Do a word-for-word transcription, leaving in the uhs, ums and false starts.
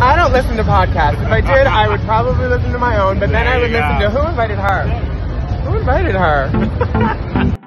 I don't listen to podcasts. If I did, I would probably listen to my own, but then I would listen to who invited her? Who invited her?